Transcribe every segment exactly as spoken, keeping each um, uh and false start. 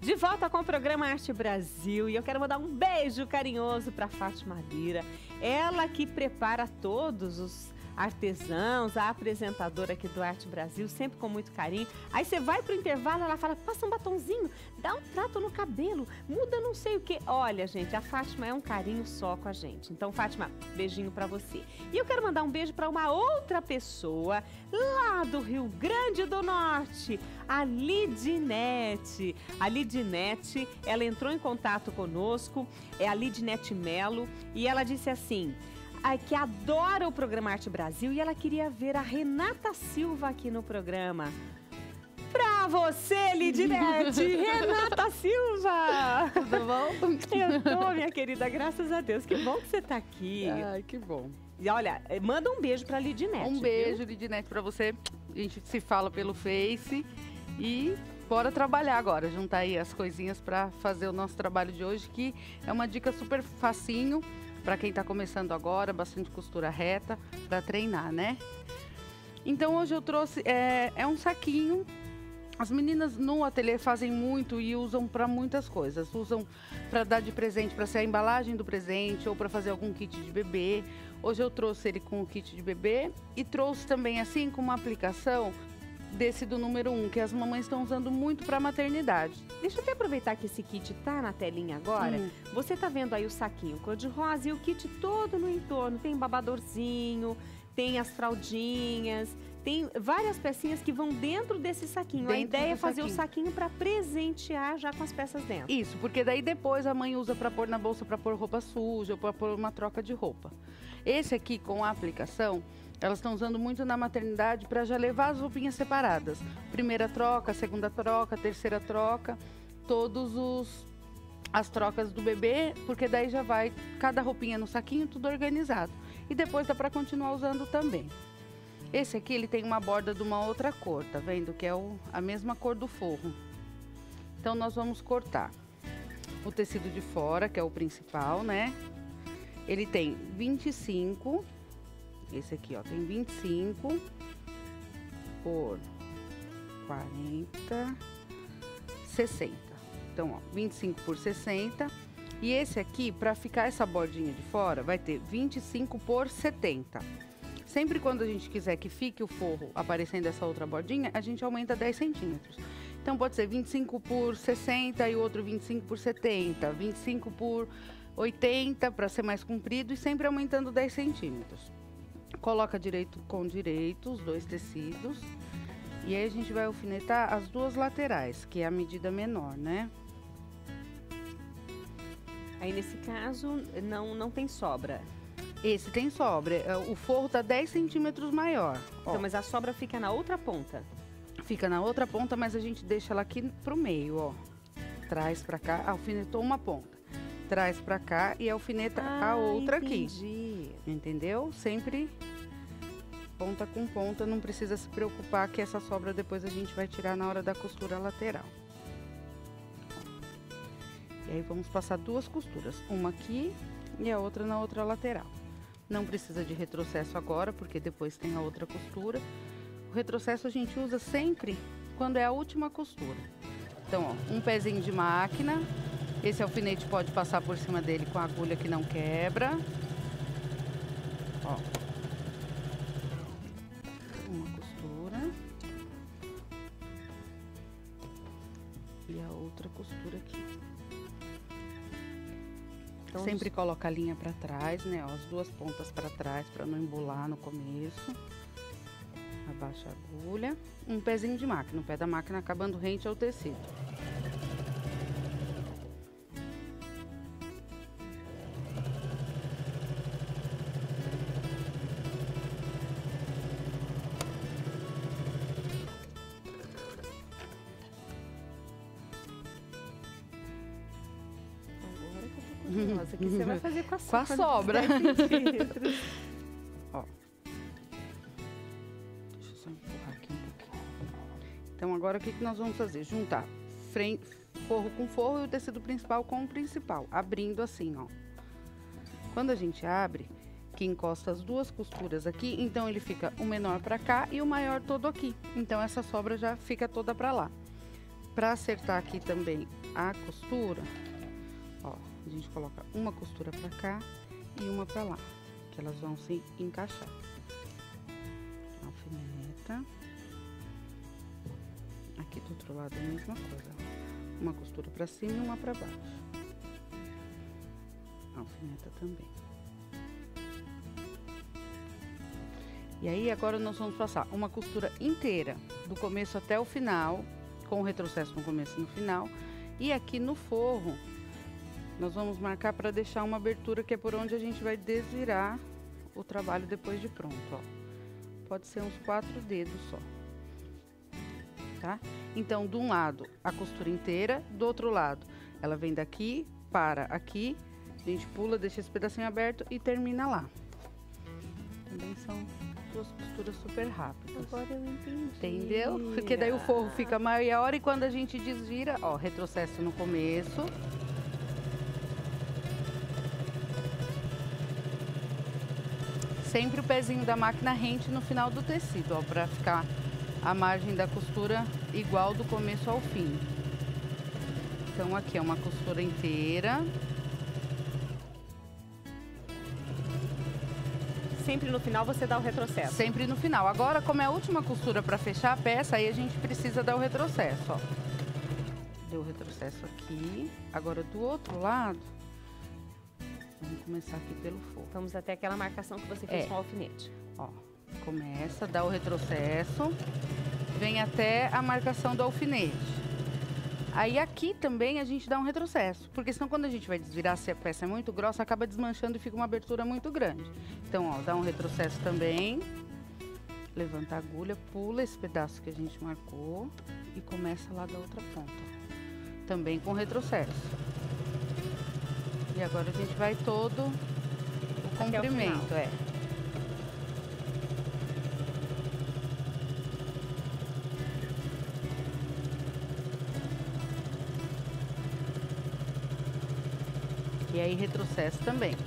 De volta com o programa Arte Brasil e eu quero mandar um beijo carinhoso para Fátima Lira. Ela que prepara todos os artesãos, a apresentadora aqui do Arte Brasil, sempre com muito carinho. Aí você vai pro intervalo, ela fala, passa um batonzinho, dá um trato no cabelo, muda não sei o que. Olha, gente, a Fátima é um carinho só com a gente. Então, Fátima, beijinho pra você. E eu quero mandar um beijo pra uma outra pessoa lá do Rio Grande do Norte, a Lidinete. A Lidinete, ela entrou em contato conosco, é a Lidinete Melo, e ela disse assim... que adora o programa Arte Brasil e ela queria ver a Renata Silva aqui no programa. Pra você, Lidinete! Renata Silva! Tudo bom? Eu tô, minha querida, graças a Deus. Que bom que você tá aqui. Ai, que bom. E olha, manda um beijo pra Lidinete. Um beijo, viu? Lidinete, pra você. A gente se fala pelo Face e... bora trabalhar agora, juntar aí as coisinhas pra fazer o nosso trabalho de hoje, que é uma dica super facinho. Para quem está começando agora, bastante costura reta, para treinar, né? Então, hoje eu trouxe, é, é um saquinho. As meninas no ateliê fazem muito e usam para muitas coisas. Usam para dar de presente, para ser a embalagem do presente ou para fazer algum kit de bebê. Hoje eu trouxe ele com o kit de bebê e trouxe também assim com uma aplicação desse do número um, que as mamães estão usando muito para maternidade. Deixa eu até aproveitar que esse kit tá na telinha agora. Hum. Você tá vendo aí o saquinho cor-de-rosa e o kit todo no entorno. Tem babadorzinho, tem as fraldinhas, tem várias pecinhas que vão dentro desse saquinho. Dentro a ideia é fazer saquinho. o saquinho para presentear já com as peças dentro. Isso, porque daí depois a mãe usa para pôr na bolsa, para pôr roupa suja ou para pôr uma troca de roupa. Esse aqui com a aplicação, elas estão usando muito na maternidade para já levar as roupinhas separadas. Primeira troca, segunda troca, terceira troca, todos os as trocas do bebê, porque daí já vai cada roupinha no saquinho, tudo organizado. E depois dá para continuar usando também. Esse aqui ele tem uma borda de uma outra cor, tá vendo? Que é o, a mesma cor do forro. Então nós vamos cortar o tecido de fora, que é o principal, né? Ele tem vinte e cinco. Esse aqui, ó, tem vinte e cinco por quarenta, sessenta. Então, ó, vinte e cinco por sessenta. E esse aqui, para ficar essa bordinha de fora, vai ter vinte e cinco por setenta. Sempre quando a gente quiser que fique o forro aparecendo essa outra bordinha, a gente aumenta dez centímetros. Então, pode ser vinte e cinco por sessenta e o outro vinte e cinco por setenta, vinte e cinco por oitenta, para ser mais comprido, e sempre aumentando dez centímetros. Coloca direito com direito os dois tecidos. E aí a gente vai alfinetar as duas laterais, que é a medida menor, né? Aí nesse caso não, não tem sobra. Esse tem sobra. O forro tá dez centímetros maior. Então, Ó, mas a sobra fica na outra ponta. fica na outra ponta, mas a gente deixa ela aqui pro meio, ó. Traz pra cá, alfinetou uma ponta. Traz pra cá e alfineta Ah, a outra entendi. aqui. Entendeu? Sempre ponta com ponta, não precisa se preocupar que essa sobra depois a gente vai tirar na hora da costura lateral. E aí vamos passar duas costuras, uma aqui e a outra na outra lateral. Não precisa de retrocesso agora, porque depois tem a outra costura. O retrocesso a gente usa sempre quando é a última costura. Então, ó, um pezinho de máquina. Esse alfinete pode passar por cima dele com a agulha que não quebra. Ó. Uma costura. E a outra costura aqui. Então, Sempre coloca a linha pra trás, né? Ó, as duas pontas pra trás, pra não embolar no começo. Abaixa a agulha. Um pezinho de máquina. O pé da máquina acabando rente ao tecido. Nossa, que você vai fazer com a Com a sobra. sobra. dez centímetros. Ó. Deixa eu só empurrar aqui um pouquinho. Então, agora o que, que nós vamos fazer? Juntar frente, forro com forro e o tecido principal com o principal. Abrindo assim, ó. Quando a gente abre, que encosta as duas costuras aqui, então ele fica o menor pra cá e o maior todo aqui. Então, essa sobra já fica toda pra lá. Pra acertar aqui também a costura, ó, a gente coloca uma costura pra cá e uma pra lá, que elas vão se encaixar. Alfineta. Aqui do outro lado é a mesma coisa, ó. Uma costura pra cima e uma pra baixo. Alfineta também. E aí agora nós vamos passar uma costura inteira, do começo até o final, com o retrocesso no começo e no final. E aqui no forro, nós vamos marcar para deixar uma abertura, que é por onde a gente vai desvirar o trabalho depois de pronto, ó. Pode ser uns quatro dedos só, tá? Então, de um lado, a costura inteira, do outro lado, ela vem daqui para aqui, a gente pula, deixa esse pedacinho aberto e termina lá. Também são duas costuras super rápidas. Agora eu entendi. Entendeu? Porque daí o forro fica maior e quando a gente desvira, ó, retrocesso no começo. Sempre o pezinho da máquina rente no final do tecido, ó, pra ficar a margem da costura igual do começo ao fim. Então aqui é uma costura inteira. Sempre no final você dá o retrocesso. Sempre no final. Agora, como é a última costura para fechar a peça, aí a gente precisa dar o retrocesso, ó. Deu o retrocesso aqui. Agora, do outro lado, vamos começar aqui pelo forro. Vamos até aquela marcação que você fez É. com o alfinete. Ó, começa, dá o retrocesso, vem até a marcação do alfinete. Aí aqui também a gente dá um retrocesso, porque senão quando a gente vai desvirar, se a peça é muito grossa, acaba desmanchando e fica uma abertura muito grande. Então, ó, dá um retrocesso também, levanta a agulha, pula esse pedaço que a gente marcou e começa lá da outra ponta. Também com retrocesso. E agora a gente vai todo o Até o comprimento, final. é. E aí retrocesso também.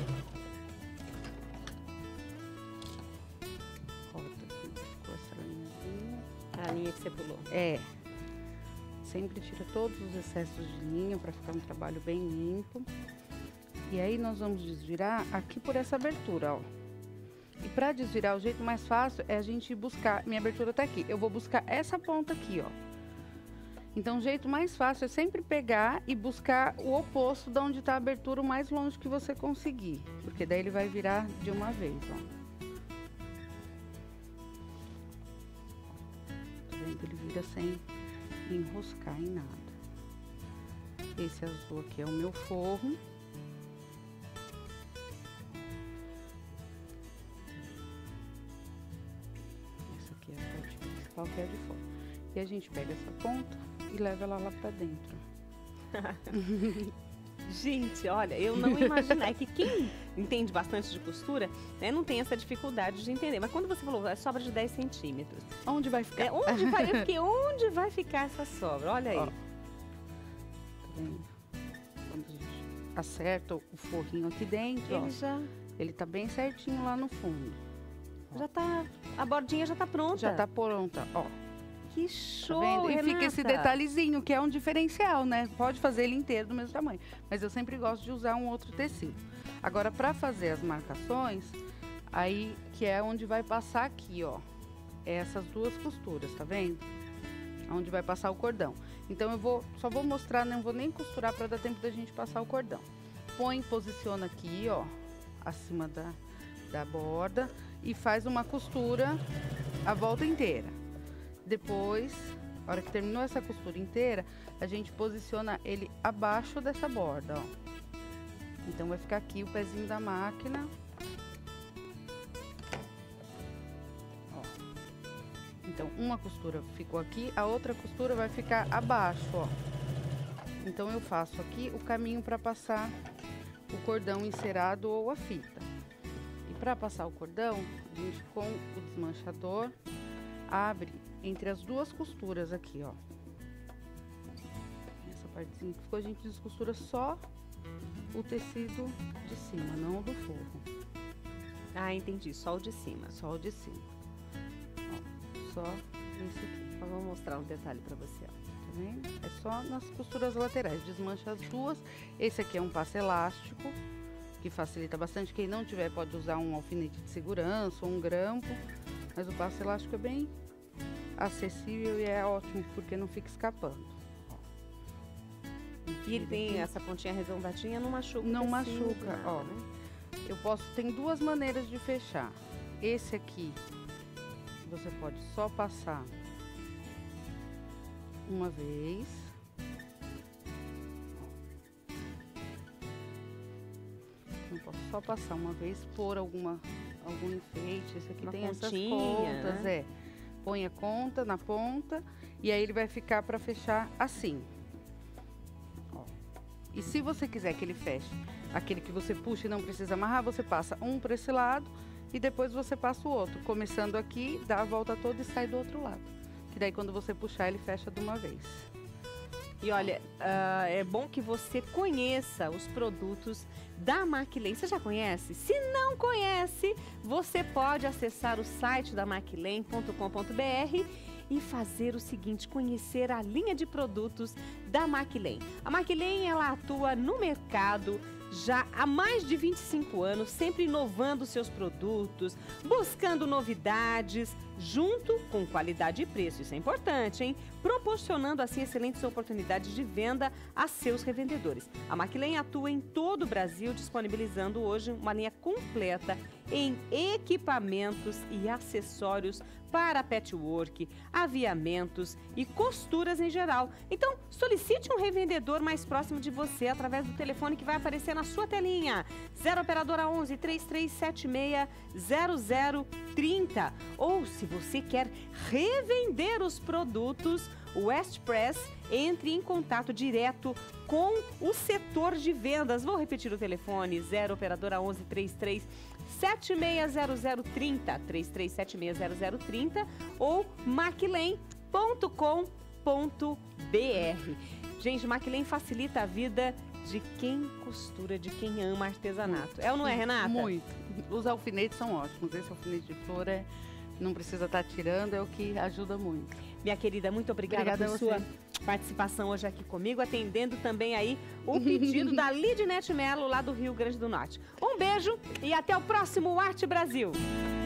Corta aqui, ficou essa linhazinha. A linha que você pulou. É. Sempre tira todos os excessos de linha para ficar um trabalho bem limpo. E aí nós vamos desvirar aqui por essa abertura, ó. E para desvirar, o jeito mais fácil é a gente buscar, minha abertura tá aqui, eu vou buscar essa ponta aqui, ó. Então, o jeito mais fácil é sempre pegar e buscar o oposto de onde está a abertura, o mais longe que você conseguir. Porque daí ele vai virar de uma vez, ó. Tá vendo? Ele vira sem enroscar em nada. Esse azul aqui é o meu forro. Essa aqui é a parte principal, que é a de fora. E a gente pega essa ponta e leva ela lá pra dentro. Gente, olha, eu não imaginei que quem entende bastante de costura, né, não tem essa dificuldade de entender. Mas quando você falou, é sobra de dez centímetros. Onde vai ficar? É, onde vai, eu fiquei, onde vai ficar essa sobra? Olha aí. Ó, tá vendo? Quando a gente acerta o forrinho aqui dentro, ó, Ele já, ele tá bem certinho lá no fundo. já tá, a bordinha já tá pronta. Já tá pronta, ó. Que Tá show, vendo? E fica esse Renata. detalhezinho, que é um diferencial, né? Pode fazer ele inteiro do mesmo tamanho. Mas eu sempre gosto de usar um outro tecido. Agora, pra fazer as marcações, aí que é onde vai passar aqui, ó. Essas duas costuras, tá vendo? Onde vai passar o cordão. Então, eu vou, só vou mostrar, não vou nem costurar pra dar tempo da gente passar o cordão. Põe, posiciona aqui, ó, acima da, da borda e faz uma costura a volta inteira. Depois, na hora que terminou essa costura inteira, a gente posiciona ele abaixo dessa borda, ó. Então, vai ficar aqui o pezinho da máquina. Ó. Então, uma costura ficou aqui, a outra costura vai ficar abaixo, ó. Então, eu faço aqui o caminho para passar o cordão encerado ou a fita. E para passar o cordão, a gente com o desmanchador abre entre as duas costuras aqui, ó. Essa partezinha que ficou, a gente descostura só o tecido de cima, não o do forro. Ah, entendi, só o de cima. Só o de cima. Ó, só esse aqui. Então, vou mostrar um detalhe pra você, ó. Tá vendo? É só nas costuras laterais, desmancha as duas. Esse aqui é um passo elástico, que facilita bastante. Quem não tiver pode usar um alfinete de segurança ou um grampo, mas o passo elástico é bem acessível e é ótimo porque não fica escapando. E ele tem essa pontinha arredondadinha, não machuca. Não tecido, machuca, nada, ó. né? Eu posso, tem duas maneiras de fechar. Esse aqui, você pode só passar uma vez. Eu posso só passar uma vez, pôr alguma, algum enfeite. Esse aqui Uma tem essas pontinha, pontas, né? é. Põe a conta na ponta e aí ele vai ficar para fechar assim. Ó. E se você quiser que ele feche, aquele que você puxa e não precisa amarrar, você passa um para esse lado e depois você passa o outro. Começando aqui, dá a volta toda e sai do outro lado. Que daí quando você puxar, ele fecha de uma vez. E olha, ah, é bom que você conheça os produtos da Maclean. Você já conhece? Se não conhece, você pode acessar o site da maclean ponto com ponto br e fazer o seguinte, conhecer a linha de produtos da Maclean. A Maclean, ela atua no mercado já há mais de vinte e cinco anos, sempre inovando seus produtos, buscando novidades, junto com qualidade e preço. Isso é importante, hein? Proporcionando assim excelentes oportunidades de venda a seus revendedores. A Maclean atua em todo o Brasil, disponibilizando hoje uma linha completa em equipamentos e acessórios para patchwork, aviamentos e costuras em geral. Então, solicite um revendedor mais próximo de você através do telefone que vai aparecer na sua telinha. zero operadora onze, três três sete seis, zero zero três zero. Ou, se você quer revender os produtos Westpress, entre em contato direto com o setor de vendas. Vou repetir o telefone, zero operadora onze, três três sete seis zero zero três zero, três três sete seis zero zero três zero ou maclean ponto com ponto br. Gente, Maclean facilita a vida de quem costura, de quem ama artesanato. É ou não é, Renata? Muito. Os alfinetes são ótimos. Esse alfinete de flor é, não precisa estar tirando, é o que ajuda muito. Minha querida, muito obrigada, Obrigada por a sua você. participação hoje aqui comigo, atendendo também aí o pedido da Lidnete Melo, lá do Rio Grande do Norte. Um beijo e até o próximo Arte Brasil!